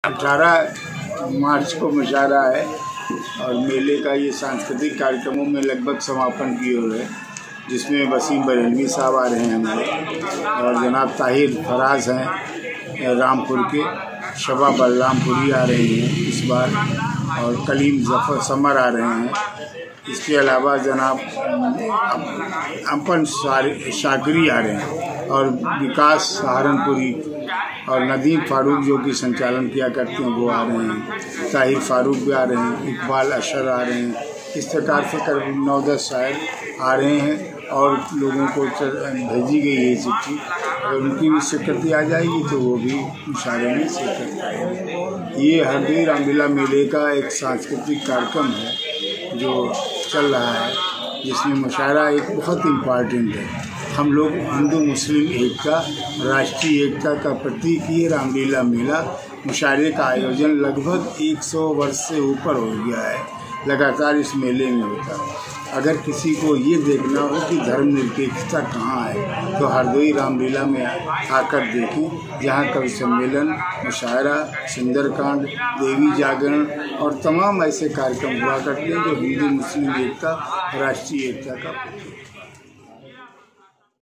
18 मार्च को मुशायरा है और मेले का ये सांस्कृतिक कार्यक्रमों में लगभग समापन की ओर है, जिसमें वसीम बरेलवी साहब आ रहे हैं हमारे और जनाब ताहिर फराज हैं रामपुर के, शबा बलरामपुरी आ रही हैं इस बार और कलीम ज़फ़र-अल आ रहे हैं। इसके अलावा जनाब अपन शाकरी आ रहे हैं और विकास सहरनपुरी और नदीम फारूक जो कि संचालन किया करते हैं वो आ रहे हैं, ताहिर फारूक भी आ रहे हैं, इकबाल अशअर आ रहे हैं। इस प्रकार से करीब 9-10 शायर आ रहे हैं और लोगों को भेजी गई है चिट्ठी। अगर उनकी भी शिरकत आ जाएगी तो वो भी मुशायरे में शिरकत करेंगे। ये हरदोई रामलीला मेले का एक सांस्कृतिक कार्यक्रम है जो चल रहा है, जिसमें मुशायरा एक बहुत इम्पॉर्टेंट है। हम लोग हिंदू मुस्लिम एकता, राष्ट्रीय एकता का प्रतीक ये रामलीला मेला मुशायरे का आयोजन लगभग 100 वर्ष से ऊपर हो गया है, लगातार इस मेले में होता है। अगर किसी को ये देखना हो कि धर्मनिरपेक्षता कहाँ है तो हरदोई रामलीला में आकर देखें, जहाँ कवि सम्मेलन, मुशायरा, सुंदरकांड, देवी जागरण और तमाम ऐसे कार्यक्रम हुआ करते हैं जो हिंदू मुस्लिम एकता, राष्ट्रीय एकता का